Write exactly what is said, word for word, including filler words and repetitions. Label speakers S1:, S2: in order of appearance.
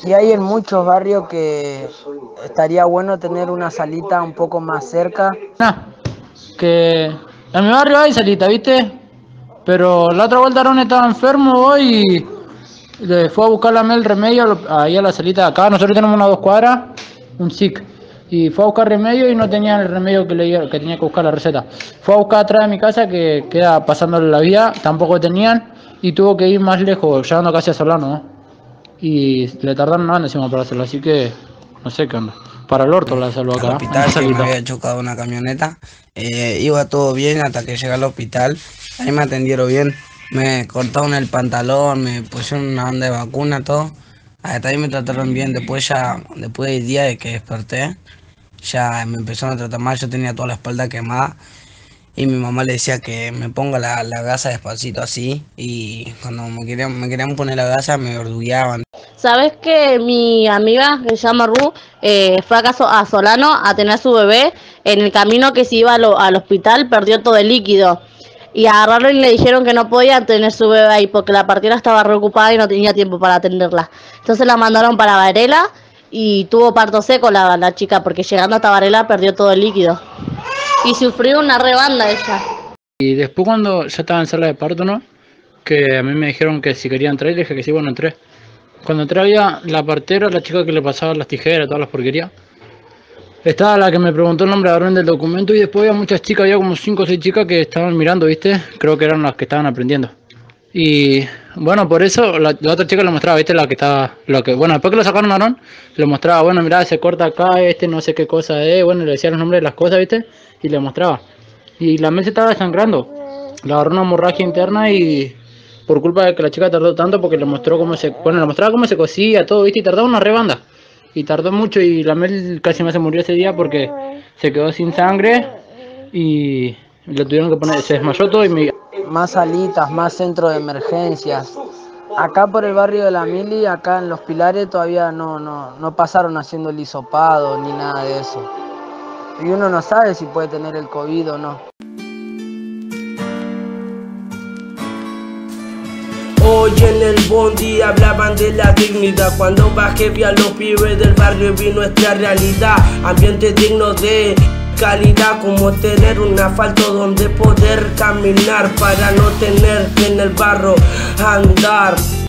S1: Y hay en muchos barrios que estaría bueno tener una salita un poco más cerca.
S2: Nah, que en mi barrio hay salita, ¿viste? Pero la otra vuelta Aaron estaba enfermo hoy y le fue a buscar la el remedio ahí a la salita de acá. Nosotros tenemos una dos cuadras, un S I C. Y fue a buscar remedio y no tenían el remedio que, le, que tenía que buscar la receta. Fue a buscar atrás de mi casa, que queda pasándole la vía, tampoco tenían. Y tuvo que ir más lejos, llegando casi a Solano, ¿no? Y le tardaron nada encima para hacerlo, así que no sé qué onda. Para el orto la salvo acá.
S3: Al hospital, que me había chocado una camioneta. Eh, iba todo bien hasta que llegué al hospital. Ahí me atendieron bien. Me cortaron el pantalón, me pusieron una banda de vacuna, todo. Hasta ahí me trataron bien. Después ya, después del día de que desperté, ya me empezaron a tratar mal. Yo tenía toda la espalda quemada. Y mi mamá le decía que me ponga la, la gasa despacito así. Y cuando me querían, me querían poner la gasa me ordullaban.
S4: ¿Sabes que mi amiga, que se llama Ru, eh, fue acaso a Solano a tener su bebé? En el camino que se iba lo, al hospital perdió todo el líquido. Y agarraron y le dijeron que no podía tener su bebé ahí porque la partera estaba reocupada y no tenía tiempo para atenderla. Entonces la mandaron para Varela y tuvo parto seco la, la chica porque llegando hasta Varela perdió todo el líquido. Y sufrió una rebanda ella.
S2: Y después cuando ya estaba en sala de parto, ¿no? Que a mí me dijeron que si quería entrar, y dije que sí, bueno, entré. Cuando entré había la partera, la chica que le pasaba las tijeras, todas las porquerías. Estaba la que me preguntó el nombre de orden del documento y después había muchas chicas, había como cinco o seis chicas que estaban mirando, ¿viste? Creo que eran las que estaban aprendiendo. Y bueno, por eso la, la otra chica le mostraba, ¿viste? La que estaba, la que, bueno, después que lo sacaron a Aarón, le mostraba, bueno, mirá, se corta acá, este no sé qué cosa es, bueno, le decía los nombres de las cosas, ¿viste? Y le mostraba. Y la Mel se estaba desangrando. Le agarró una hemorragia interna y por culpa de que la chica tardó tanto, porque le mostró cómo se, bueno, le mostraba cómo se cosía, todo, ¿viste? Y tardaba una rebanda. Y tardó mucho y la Mel casi me se murió ese día porque se quedó sin sangre y le tuvieron que poner, se desmayó todo y me...
S1: Más salitas, más centros de emergencias. Acá por el barrio de la Mili, acá en Los Pilares todavía no, no, no pasaron haciendo el hisopado ni nada de eso. Y uno no sabe si puede tener el COVID o no.
S5: Hoy en el bondi hablaban de la dignidad. Cuando bajé vi a los pibes del barrio y vi nuestra realidad. Ambiente digno de calidad, como tener un asfalto donde poder caminar para no tener que en el barro andar.